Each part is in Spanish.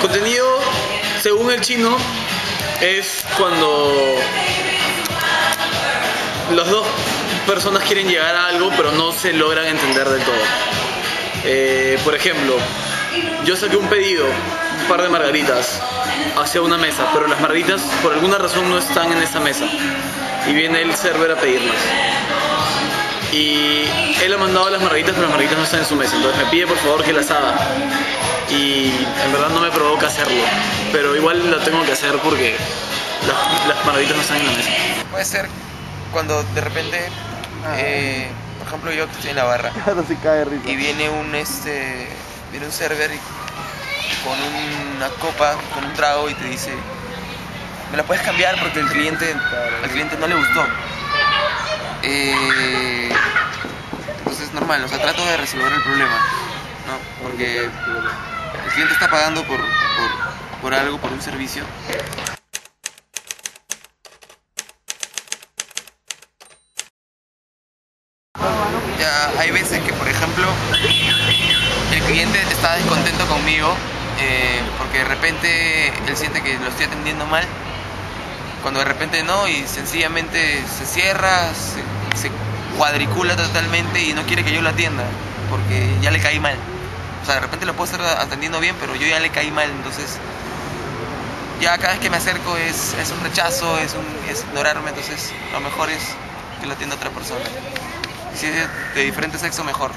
contenido, según el chino, es cuando las dos personas quieren llegar a algo pero no se logran entender del todo. Por ejemplo, yo saqué un pedido, un par de margaritas hacia una mesa, pero las margaritas por alguna razón no están en esa mesa y viene el server a pedirlas. Y él ha mandado las margaritas, pero las margaritas no están en su mesa, entonces me pide por favor que las haga. Y en verdad no me provoca hacerlo, pero igual lo tengo que hacer porque las margaritas no están en la mesa. Puede ser cuando de repente, por ejemplo yo que estoy en la barra y viene un server con una copa, con un trago y te dice, me la puedes cambiar porque al cliente no le gustó. Entonces es normal, o sea, trato de resolver el problema, ¿no? Porque el cliente está pagando por algo, por un servicio. Ya hay veces que, por ejemplo, el cliente está descontento conmigo porque de repente él siente que lo estoy atendiendo mal, cuando de repente no, y sencillamente se cierra, se cuadricula totalmente y no quiere que yo lo atienda porque ya le caí mal. O sea, de repente lo puedo estar atendiendo bien, pero yo ya le caí mal, entonces ya cada vez que me acerco es un rechazo, es ignorarme, entonces lo mejor es que lo atienda otra persona. Si es de diferente sexo, mejor.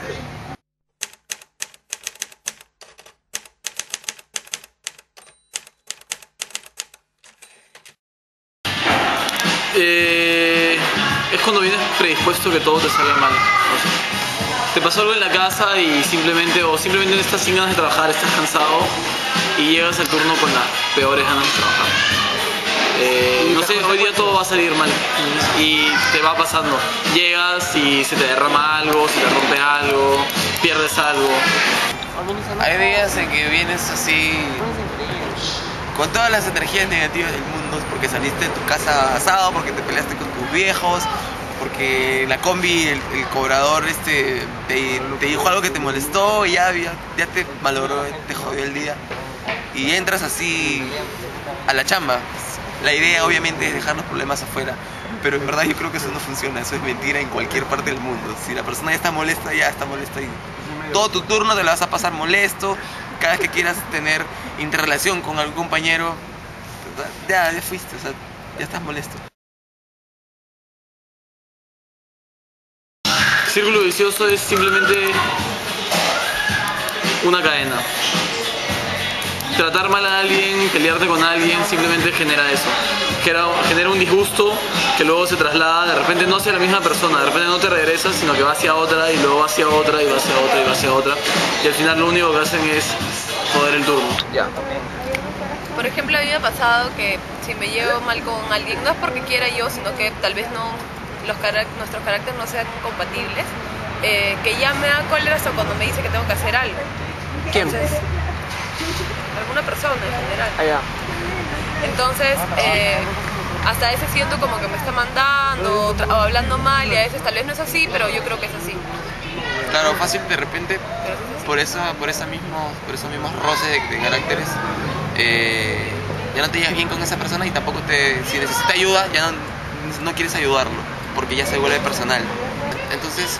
Es cuando vienes predispuesto que todo te salga mal. O sea, te pasó algo en la casa y simplemente estás sin ganas de trabajar, estás cansado y llegas al turno con las peores ganas de trabajar. No sé, hoy día todo va a salir mal y te va pasando. Llegas y se te derrama algo, se te rompe algo, pierdes algo. Hay días en que vienes así con todas las energías negativas del mundo, porque saliste de tu casa asado, porque te peleaste con tus viejos, porque la combi, el cobrador te dijo algo que te molestó y ya te malogró, te jodió el día. Y entras así a la chamba. La idea obviamente es dejar los problemas afuera, pero en verdad yo creo que eso no funciona, eso es mentira en cualquier parte del mundo. Si la persona ya está molesta y todo tu turno te la vas a pasar molesto. Cada vez que quieras tener interrelación con algún compañero, ya fuiste, o sea, ya estás molesto. Círculo vicioso es simplemente una cadena. Tratar mal a alguien, pelearte con alguien, simplemente genera eso. Genera un disgusto que luego se traslada, de repente no hacia la misma persona, de repente no te regresas, sino que va hacia otra y luego va hacia otra y va hacia otra y va hacia otra. Y al final lo único que hacen es joder el turno. Ya. Por ejemplo, a mí me ha pasado que si me llevo mal con alguien, no es porque quiera yo, sino que tal vez nuestros caracteres no sean compatibles, que ya me da cólera hasta cuando me dice que tengo que hacer algo. ¿Quién? Entonces, alguna persona en general. Allá. Entonces, hasta a veces siento como que me está mandando o hablando mal, y a veces tal vez no es así, pero yo creo que es así. Claro, fácil de repente, por esos mismos roces de caracteres, ya no te llevas bien con esa persona y tampoco si necesita ayuda, ya no quieres ayudarlo, porque ya se vuelve personal. Entonces,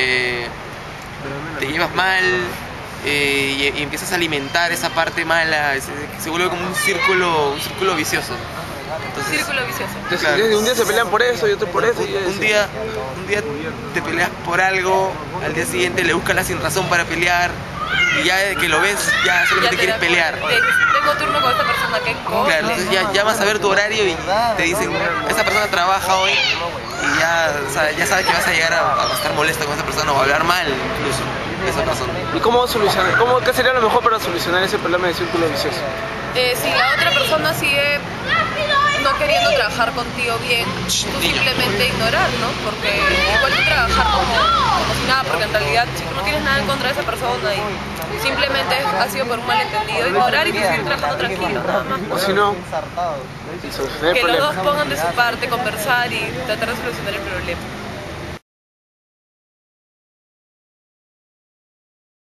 te llevas mal y empiezas a alimentar esa parte mala, se vuelve como un círculo vicioso. Entonces, Círculo vicioso. claro, un día se pelean por eso y otro por eso. un día te peleas por algo, al día siguiente le buscas la sin razón para pelear y ya de que lo ves, ya solamente quieres pelear. Tengo turno con esta persona que Claro, entonces ya vas a ver tu horario y te dicen, esta persona trabaja hoy y ya sabes que vas a llegar a estar molesto con esa persona o a hablar mal incluso de esa persona. ¿Y cómo solucionar? ¿Qué sería lo mejor para solucionar ese problema de círculo vicioso? Si la otra persona sigue no queriendo trabajar contigo bien, tú simplemente ignorar, ¿no? Porque igual tú trabajar como si nada, porque en realidad si tú no tienes nada en contra de esa persona y simplemente ha sido por un malentendido, ignorar y tú seguir trabajando tranquilo, nada más. O si no, Que los dos pongan de su parte, conversar y tratar de solucionar el problema.